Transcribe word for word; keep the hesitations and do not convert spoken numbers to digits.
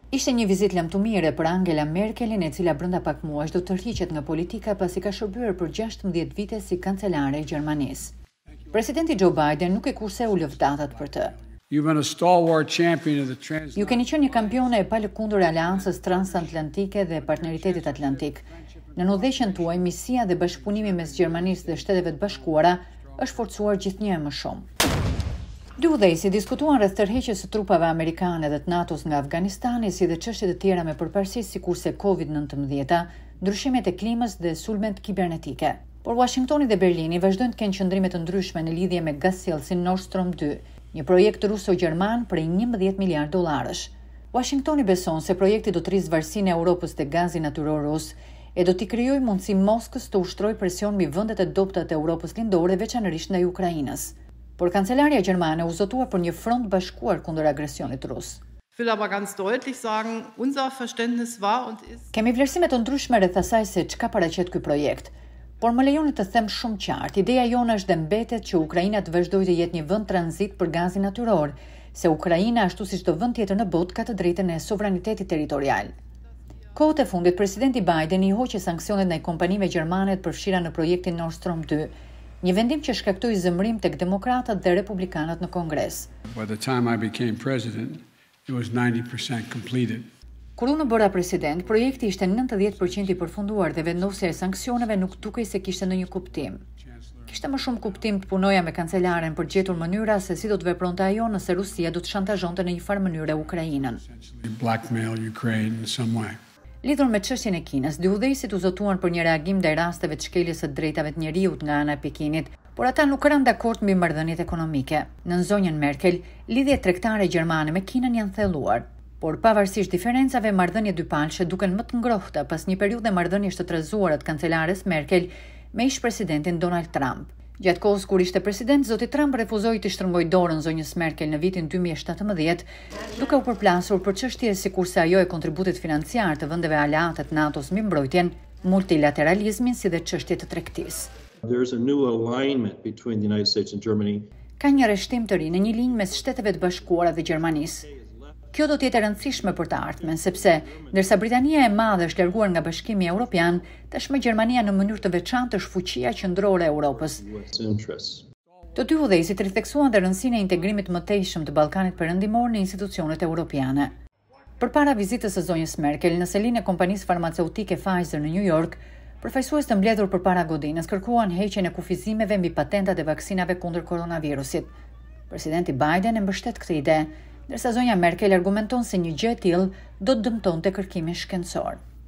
Ishte një vizitë lamtumire për Angela Merkelin, e cila brenda pak muajsh do të tërhiqet nga politika pasi ka shërbyer për gjashtëmbëdhjetë vite si kancelare e Gjermanisë. Presidenti Joe Biden nuk e kurseu lëvdatat për të. Ju keni qenë një kampione e palëkundur e aleancës transatlantike dhe partneritetit atlantik. Në udhëheqjen tuaj, misia dhe bashkëpunimi mes Gjermanisë dhe Shteteve të Bashkuara është forcuar gjithnjë më shumë. Dy udhëheqësi diskutuan rreth tërheqjes së trupave amerikane dhe të NATO-s nga Afganistani, si dhe çështje të tjera me përparësi sikurse kovid nëntëmbëdhjetë, ndryshimet e klimës dhe sulmet kibernetike. Por Washingtoni dhe Berlini vazhdojnë të kenë qëndrime të ndryshme në lidhje me gasjellësin Nord Stream dy, një projekt ruso-gjerman prej njëmbëdhjetë miliardë dollarësh. Washingtoni beson se projekti do të rrisë varësinë e Europës te gazi natyror rus e do t'i krijojë mundësi Moskës të ushtrojë presion mbi vendet e dobta të Europës lindore, veçanërisht ndaj Ukrainës. Por kancelaria gjermane u zotua për një front bashkuar kundër agresionit rus. Kemi vlerësime të ndryshme rreth asaj se çka paraqet ky projekt, por më lejoni të them shumë qartë, ideja jone është dhe mbetet që Ukraina të vazhdojë të jetë një vend tranzit për gazin natyror, se Ukraina, ashtu si çdo vend tjetër në botë, ka të drejtën e sovranitetit territorial. Kohët e fundit, presidenti Biden i hoqi sanksionet ndaj kompanive gjermane të përfshira në projektin Nord Stream dy, një vendim që shkaktoi zëmrim tek demokratat dhe republikanët në Kongres. By the time I became president, it was ninety percent completed. Kur unë bëra president, projekti ishte nëntëdhjetë përqind i përfunduar dhe vendosja e sanksioneve nuk dukej se kishte ndonjë kuptim. Kishte më shumë kuptim të punoja me kancelaren për gjetur mënyra se si do të vepronte ajo nëse Rusia do të shantazhonte në një farë mënyre Ukrainën. Lidhur me çështjen e Kinës, dy udhëheqësit u zotuan për një reagim ndaj rasteve të shkeljes së drejtave të njerëzit nga ana e Pekinit, por ata nuk kanë dakord mbi marrëdhëniet ekonomike. Në zonjën Merkel, lidhjet tregtare gjermane me Kinën janë thelluar, por pavarësisht diferencave, marrëdhëniet dypalëshe duken më të ngrohta pas një periudhe marrëdhëniesh të trezuara të kancelares Merkel me ish-presidentin Donald Trump. Gjatë kohës kur ishte president, zoti Trump refuzoi të shtrëngojë dorën zonjës Merkel në vitin dy mijë e shtatëmbëdhjetë, duke u përplasur për çështje sikurse ajo e kontributit financiar të vendeve aleate të NATO-s mbi mbrojtjen, multilateralizmin si dhe çështje të tregtisë. There's a new alignment between the United States and Germany. Ka një rreshtim të ri në një linjë mes Shteteve të Bashkuara dhe Gjermanisë. Kjo do të jetë e rëndësishme për të ardhmen, sepse ndërsa Britania e Madhe është larguar nga Bashkimi Evropian, tashmë Gjermania në mënyrë të veçantë është fuqia qendrore e Europës. Të dy udhëheqësit ritheksuan dhe rëndësinë e integrimit mëtejshëm të Ballkanit Perëndimor në institucionet europiane. Përpara vizitës së zonjës Merkel në selinë e kompanisë farmaceutike Pfizer në New York, përfaqësues të mbledhur përpara godinës kërkuan heqjen e kufizimeve mbi patentat e vaksinave kundër koronavirusit. Presidenti Biden e mbështet këtë ide, ndërsa zonja Merkel argumenton se një gjë e tillë do të dëmtonte kërkimin shkencor.